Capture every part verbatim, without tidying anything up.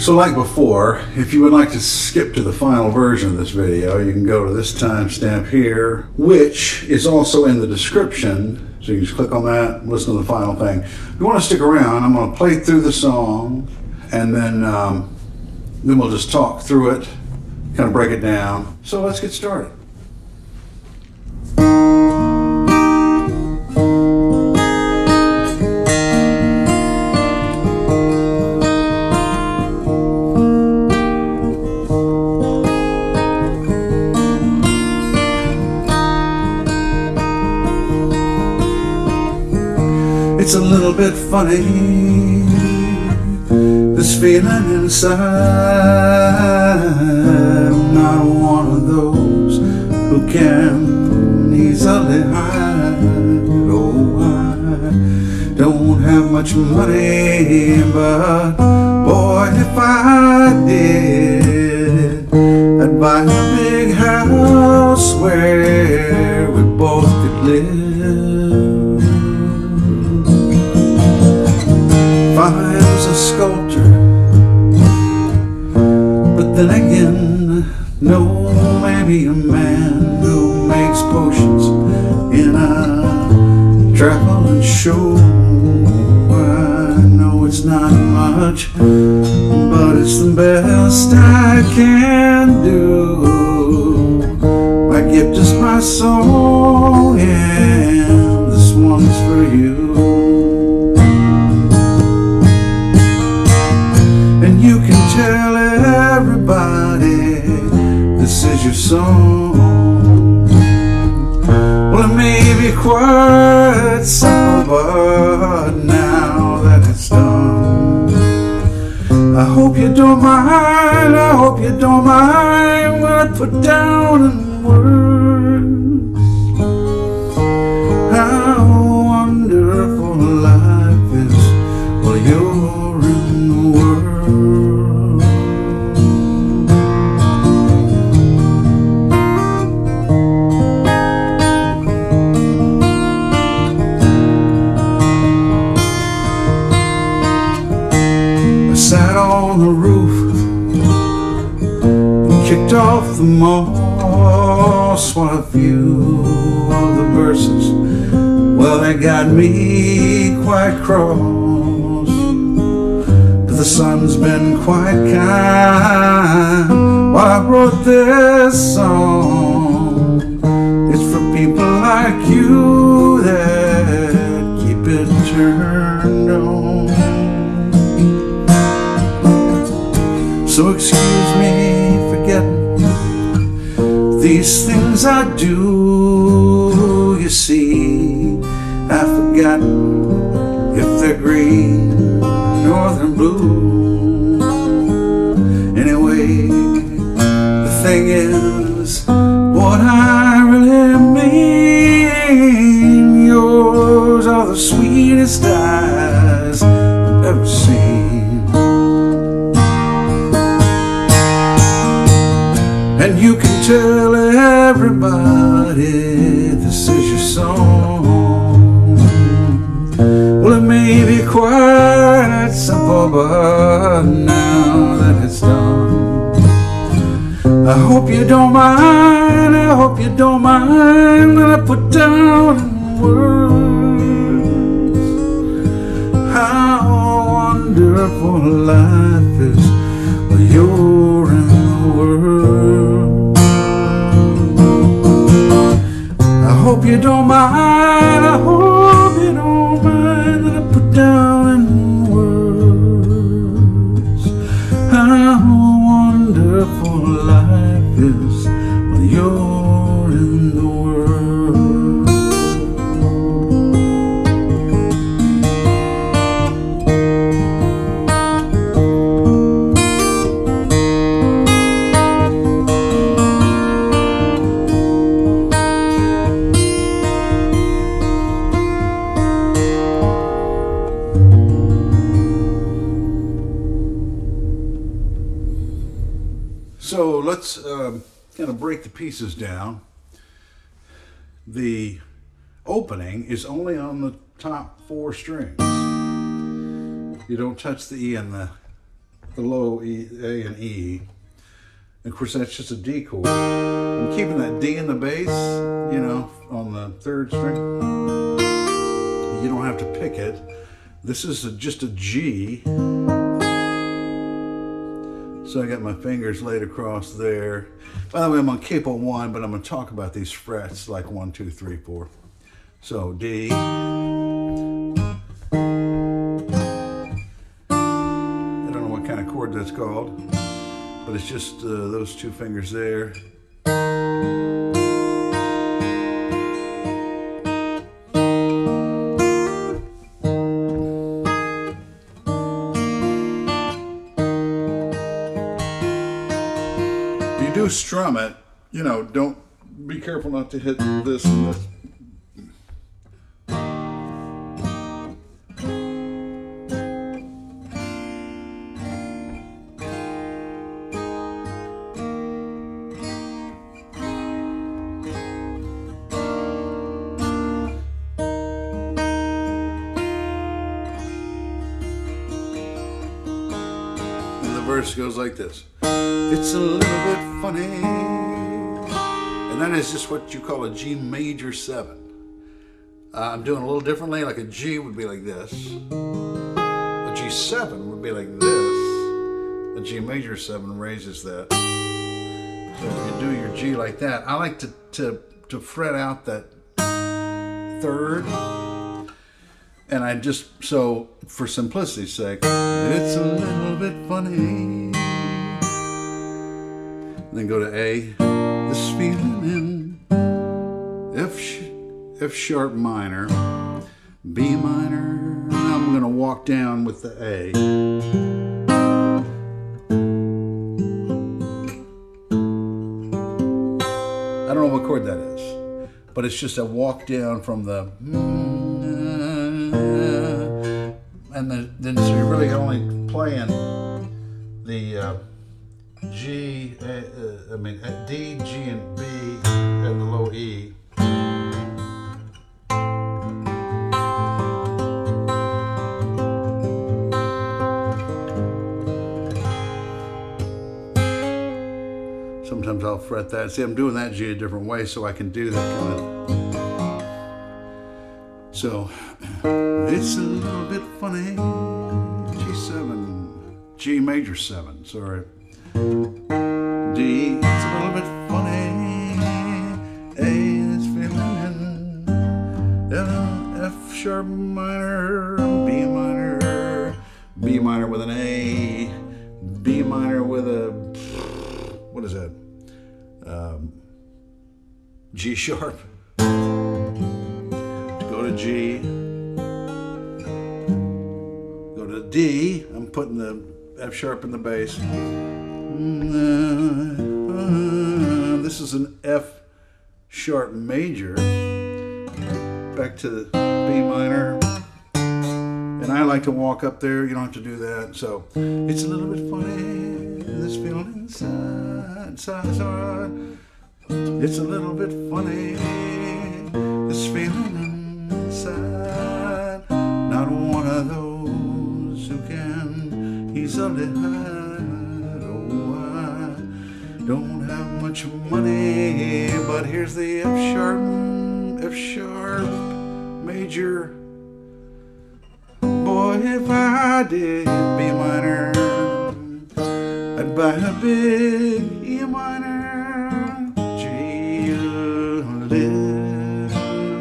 So like before, if you would like to skip to the final version of this video, you can go to this timestamp here, which is also in the description. So you just click on that, listen to the final thing. If you want to stick around, I'm going to play through the song, and then, um, then we'll just talk through it, kind of break it down. So let's get started. It's a little bit funny, this feeling inside. I'm not one of those who can easily hide. Oh, I don't have much money, but boy, if I did, I'd buy a big house where we both could live. I was a sculptor, but then again, no, maybe a man who makes potions in a traveling show. I know it's not much, but it's the best I can do. My gift is my song, and this one's for you. You can tell everybody this is your song. Well, it may be quite simple, but now that it's done, I hope you don't mind, I hope you don't mind what I put down in words. How wonderful life is while you're in the world. Sat on the roof and kicked off the moss while a few of the verses, well, they got me quite cross. But the sun's been quite kind while I wrote this song. It's for people like you that keep it turned on. So excuse me for getting these things I do. You see, I forgot if they're green or they're blue. Anyway, the thing is, what I really mean, yours are the sweetest eyes I've ever seen. And you can tell everybody this is your song. Well, it may be quite simple, but now that it's done, I hope you don't mind, I hope you don't mind that I put down in words how wonderful life is while you're in the world. I hope you don't mind, I hope you don't mind that I put down in words how wonderful life is while you're in the world. So let's uh, kind of break the pieces down. The opening is only on the top four strings. You don't touch the E and the the low E, A and E. And of course, that's just a D chord. I'm keeping that D in the bass, you know, on the third string. You don't have to pick it. This is a, just a G. So I got my fingers laid across there. By the way, I'm on capo one, but I'm going to talk about these frets like one, two, three, four. So D. I don't know what kind of chord that's called, but it's just uh, those two fingers there. You do strum it, you know, don't be careful not to hit this and this. Verse goes like this. It's a little bit funny. And that is just what you call a G major seven. Uh, I'm doing a little differently. Like a G would be like this. A G seven would be like this. A G major seven raises that. So if you do your G like that, I like to, to, to fret out that third. And I just, so for simplicity's sake, it's a little bit funny. Then go to A, this feeling in F, F sharp minor, B minor. Now I'm going to walk down with the A. I don't know what chord that is, but it's just a walk down from the. And the, then so you're really only playing the uh, G, uh, uh, I mean uh, D, G, and B, and the low E. Sometimes I'll fret that. See, I'm doing that G a different way so I can do that kind of. So. It's a little bit funny. G seven, G major seven, sorry. D, it's a little bit funny. A is feeling F sharp minor, B minor, B minor with an A, B minor with a, what is that? Um, G sharp. To go to G. D, I'm putting the F sharp in the bass. This is an F sharp major. Back to the B minor. And I like to walk up there. You don't have to do that. So it's a little bit funny. This feeling inside, inside, inside. It's a little bit funny. This feeling inside. Not one of those. Who can easily hide. Oh, I don't have much money, but here's the F sharp, F sharp major. Boy, if I did B minor, I'd buy a big E minor, G live.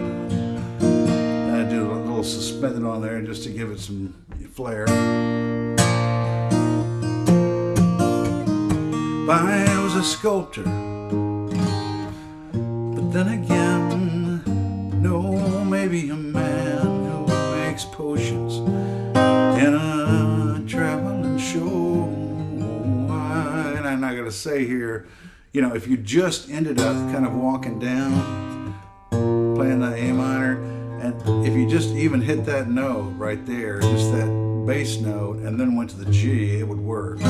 I do a little suspended on there just to give it some flair. I was a sculptor, but then again, no, maybe a man who makes potions in a traveling show. And I'm not gonna say here, you know, if you just ended up kind of walking down, playing the A minor, and if you just even hit that note right there, just that bass note, and then went to the G, it would work.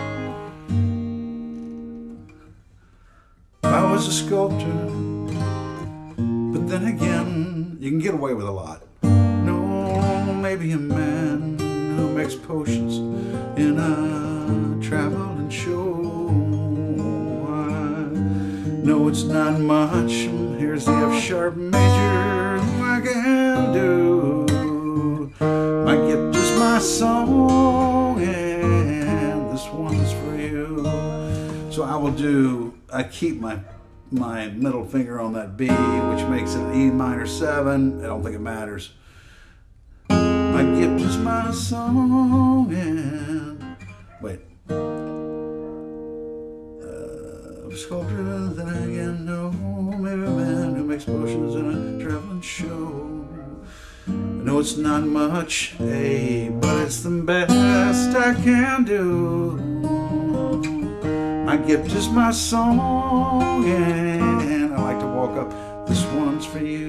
I was a sculptor, but then again, you can get away with a lot. No, maybe a man who makes potions in a travel and show. I know it's not much. Here's the F sharp major I can do. My gift is my song, and this one's for you. So I will do, I keep my my middle finger on that B, which makes it E minor seven. I don't think it matters. My gift is my song, and wait. Uh, sculpture that I can know, maybe a man who makes potions in a traveling show. I know it's not much, hey, but it's the best I can do. My gift is my song, and I like to walk up. This one's for you.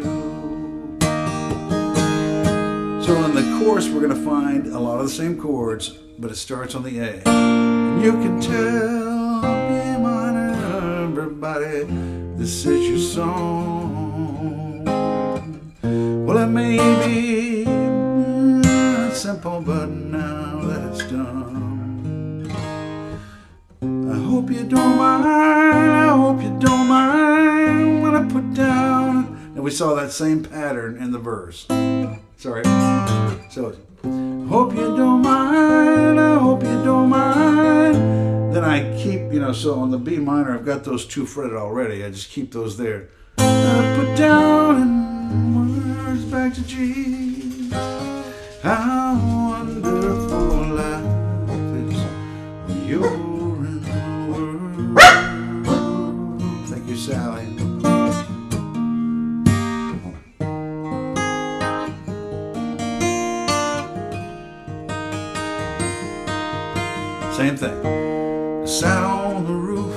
So in the chorus, we're going to find a lot of the same chords, but it starts on the A. And you can tell me, minor, everybody, this is your song. Well, it may be mm, simple, but now that it's done, I hope you don't mind, I hope you don't mind when I put down. And we saw that same pattern in the verse. Sorry. So, hope you don't mind, I hope you don't mind. Then I keep, you know, so on the B minor, I've got those two fretted already. I just keep those there. I put down and words back to G. How wonderful life is when you're in the world. Thank you, Sally. Same thing. I sat on the roof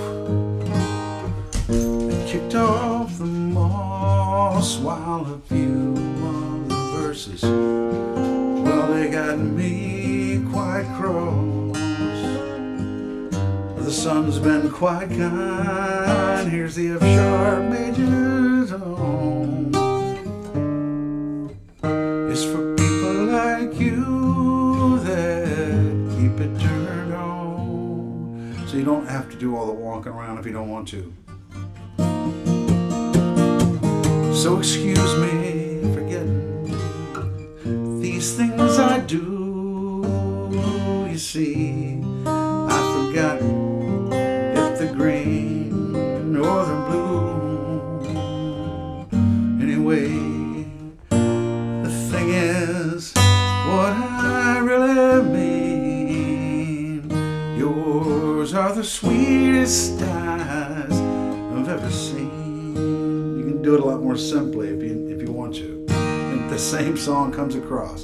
and kicked off the moss while a few of the verses, well, they got me quite cross. The sun's been quite kind. Here's the F sharp major tone. It's for people like you that keep it turned on. So you don't have to do all the walking around if you don't want to. So excuse me for getting these things I do. You see, I've forgotten if the green or the blue. Anyway, the thing is, what I really mean, yours are the sweetest eyes I've ever seen. You can do it a lot more simply if you if you want to. And the same song comes across.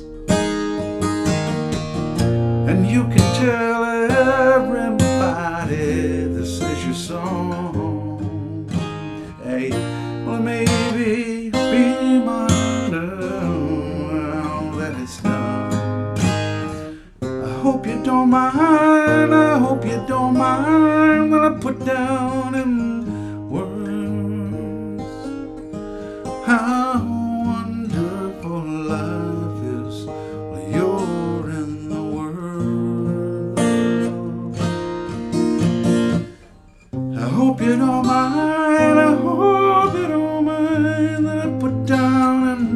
And you can tell everybody this is your song. Hey, well, maybe be mindful that it's done. I hope you don't mind, I hope you don't mind when I put down in words how wonderful life is when you're in the world. I hope you don't mind, I hope you don't mind that I put down in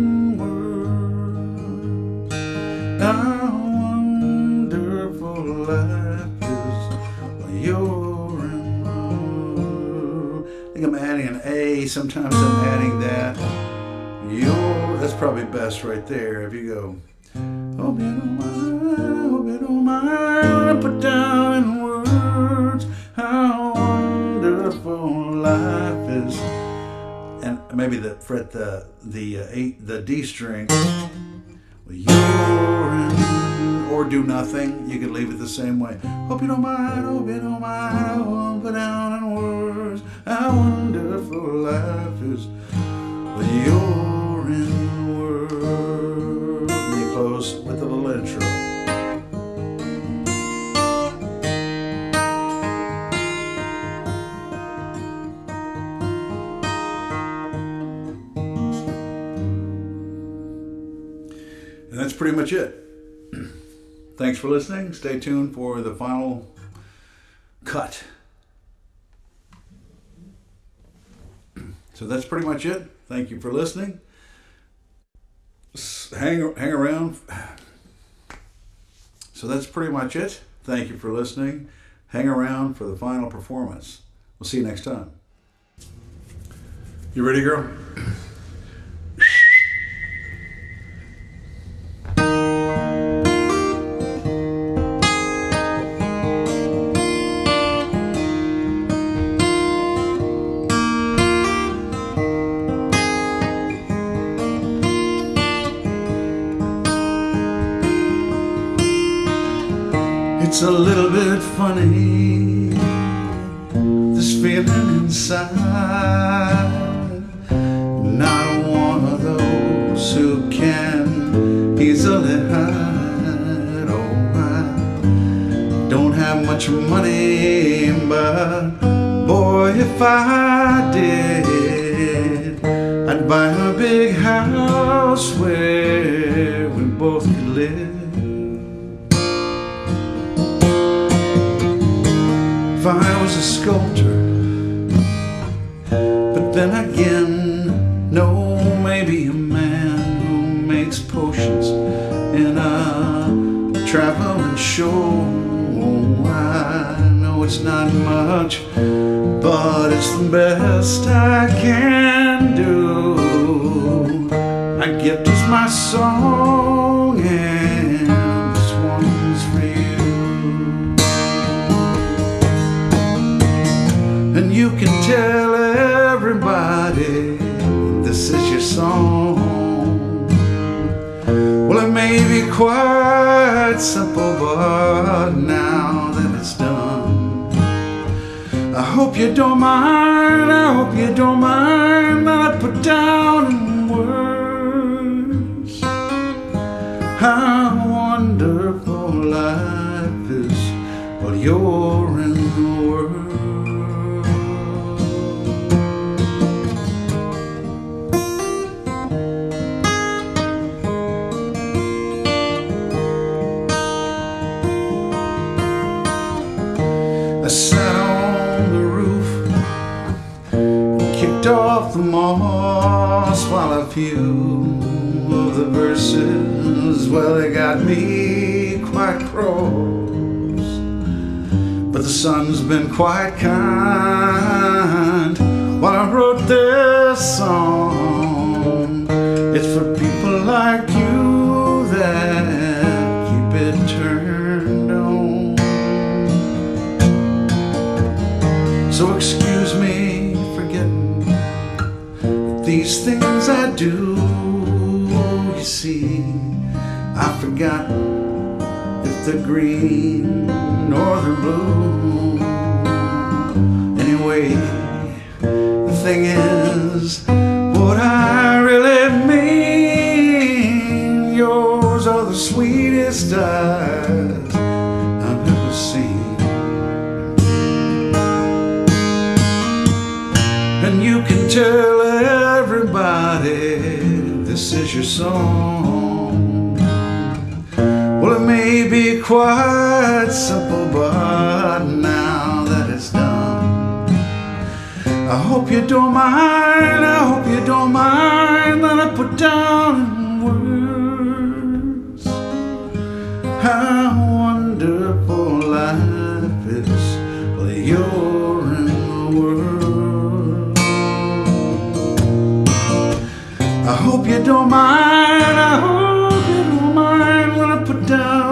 words how wonderful life is when you're in the world. I think I'm adding an A, sometimes I'm adding that. Your, that's probably best right there if you go, hope you don't mind, hope you don't mind, I put down in words how wonderful life is. And maybe the fret the the uh, eight the D string. Well, you're in, or do nothing. You could leave it the same way. Hope you don't mind, hope you don't mind, I won't put down in words how wonderful life is when you're in the world. And you close with a little intro. And that's pretty much it. Thanks for listening. Stay tuned for the final cut. So that's pretty much it. Thank you for listening. Hang, hang around. So that's pretty much it. Thank you for listening. Hang around for the final performance. We'll see you next time. You ready, girl? It's a little bit funny, this feeling inside. Not one of those who can easily hide. Oh, I don't have much money, but boy, if I did, I'd buy a big house where we both could live. If I was a sculptor, but then again, no, maybe a man who makes potions in a traveling show. I know it's not much, but it's the best I can do. My gift is my song, and this one's for you. And you can tell everybody this is your song. Well, it may be quite simple, but now that it's done, I hope you don't mind, I hope you don't mind that I put down in words how wonderful life is while you're in the world. I sat on the roof, kicked off the moss, while a few of the verses, well, they got me quite cross. But the sun's been quite kind while I wrote this song. It's for people like you that keep it turned on. So excuse me for getting at these things I do. You see, I've forgotten if they're green or they're blue. Anyway, the thing is, what I really mean, yours are the sweetest eyes I've ever seen. And you can tell everybody this is your song. Well, it may be quite simple, but now that it's done, I hope you don't mind, I hope you don't mind that I put down in words how wonderful life is while you're in the world. I hope you don't mind, I hope you don't mind when I put down